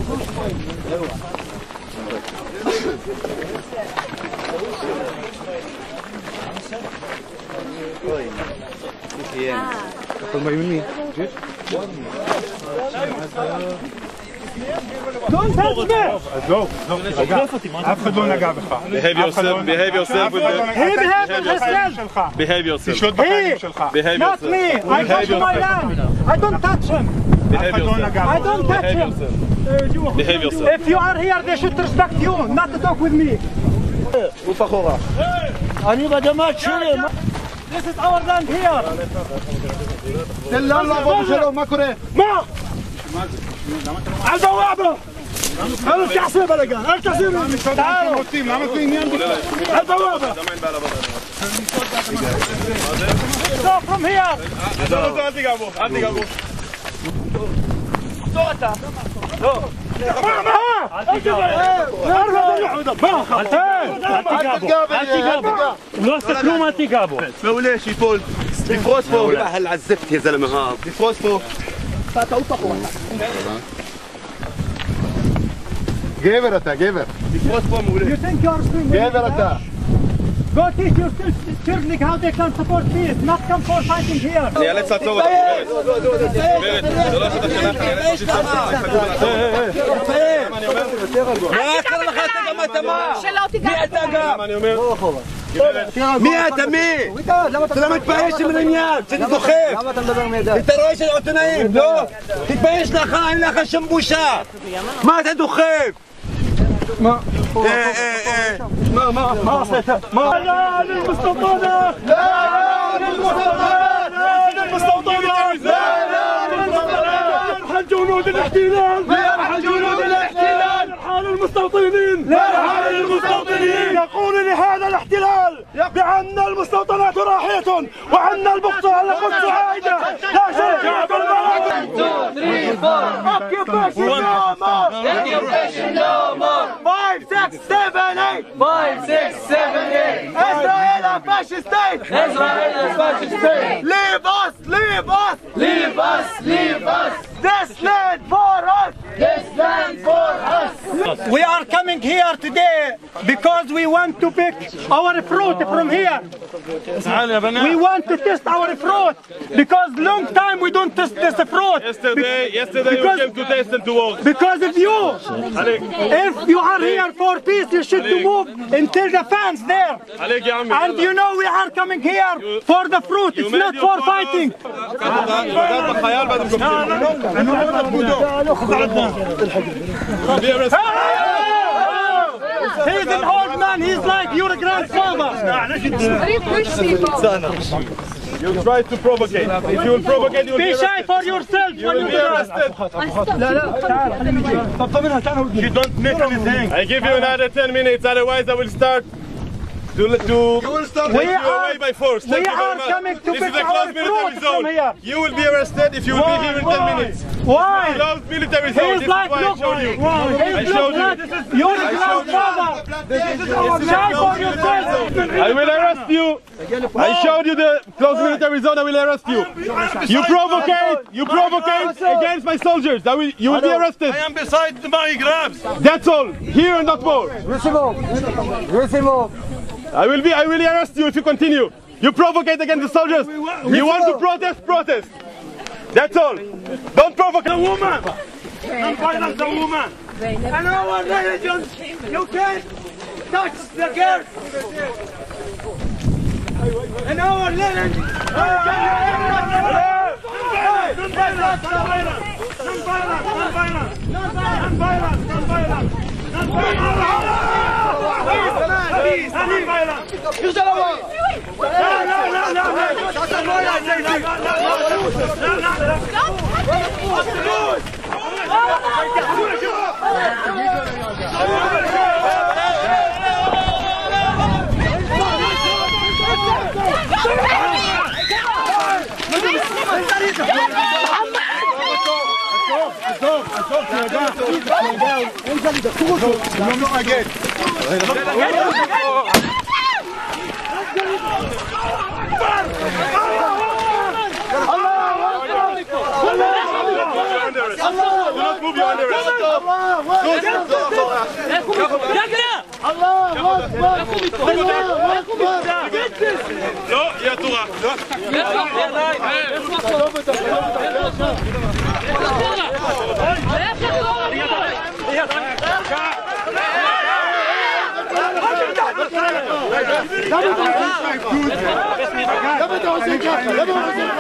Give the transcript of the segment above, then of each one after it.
Don't touch me! עזוב, אף אחד לא נגע בך. Behave yourself. Behave yourself with the. He behaved himself! Behave yourself. תשלוט בחיים שלך. Behave Not yourself. me! I touch my land! I don't touch him! אף אחד לא נגע I בך. don't touch him! Behave yourself. If you are here, they should respect you, not to talk with me! אני בדמת שלי. This is our land here! תן לנו לעבוד בשלום, מה קורה? מה? על בוואבה! אל תעשה בלגן, אל תעשה בלגן! תעלו! למה זה עניין בכלל? על בוואבה! Go from here! אל תיגע בו. אל תיגע בו. תור אתה! לא! מה? אל תיגע בו! אל תיגע בו. לא עושה כלום, אל תיגע בו! מעולה, שיפול. תפרוס פה. هل عذبت يا زلمه هذا. تفرس פה. גבר אתה, גבר. תפרוס פה מעולה. You think you are strong? גבר אתה. Go teach your children how they can support peace, not come for fighting here! אני אאלץ לעצור אותך. זה לא השטח שלך. מה קרה לך אתה גם אתה מה? שלא תיגע בו! אני אומר. מי אתה מי? אתה לא מתבייש עם העניין, שאני דוחף! למה אתה מדבר מידע? אתה רואה של עיתונאים, לא? תתבייש לך, אין לך שום בושה! מה אתה דוחף? מה עשית? מה? لا للمستوطنة! لا للمستوطنة! لا للمستوطنة! لا للمستوطنة! يرحل جنود الاحتلال! يرحل جنود الاحتلال! يرحل المستوطنين! يرحل المستوطنين! يقول لهذا الاحتلال بأن المستوطنات راحية وأن القدس عائدة! لا شيء بالبلد! Occupation no more! Occupation no more! 5, 6, 7, 8! 5, 6, 7, 8! Israel a fascist state! Israel a fascist state! Leave us! Leave us! Leave us! Leave us! This land for us! This land for us! We are coming here today because we want to pick our fruit from here. We want to test our fruit because long time we don't test this fruit. Yesterday you came to test and to work. Because of you. If you are here for peace, you should move until the fence there. And you know we are coming here for the fruit. It's not for fighting. He's an old man. He's like your grandfather. You try to provocate. If you will provocate, you will Be shy for yourself. You will be arrested. You don't make anything. I give you another 10 minutes, otherwise I will start to take you away by force. We are coming to This is pick a our closed military fruit from zone. here. You will be arrested if you will be here in 10 minutes. Why? Closed military zone. He's This is like, why I look, showed you. I he's showed like, you. your grandfather. Shy for yourself. I will arrest you. I showed you the closed military zone. I will arrest you. You provocate against my soldiers. You will be arrested. I am beside my grabs. That's all. Here and not more. I will arrest you if you continue. You provocate against the soldiers. You want to protest. That's all. Don't provocate a woman. Non-violence a woman. And our religion, you can't touch the girl. And our religion, Do not move your under arrest. לא, היא עטורה. למה אתה עושה ככה? למה הוא עושה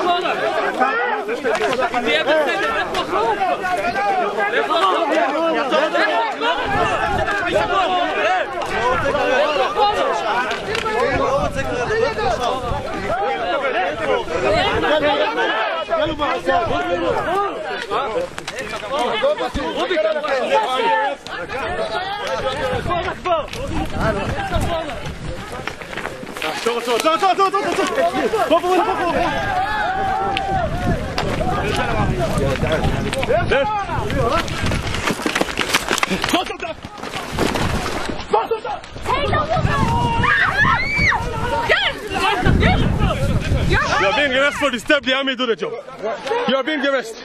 You are being arrested for the step the army do the job. You are being arrested.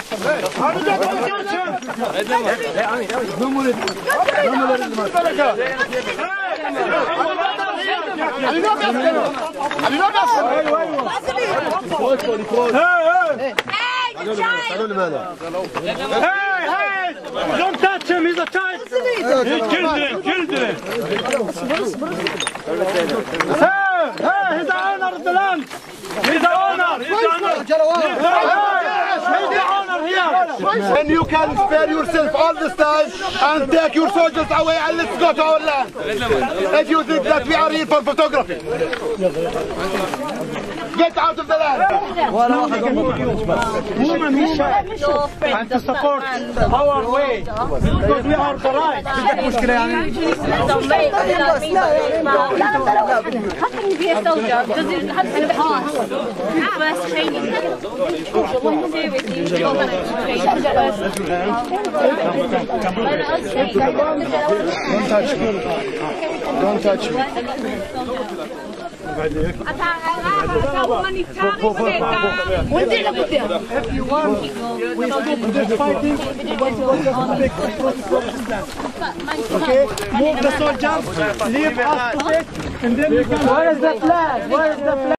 Hey! Don't touch him, he's a child! Kill them! Hey! He's the owner of the land! He's the owner! He's the owner here! And you can spare yourself all this time and take your soldiers away and let's go to our land. If you think that we are here for photography. Get out of the land. Woman, and to support our way because we are the right. How can you be a soldier? Does it have to pass first training? Seriously, Don't touch me. If you want, okay, move the soldiers, leave us to take, and then we can. Where is the flag? Where is the flag?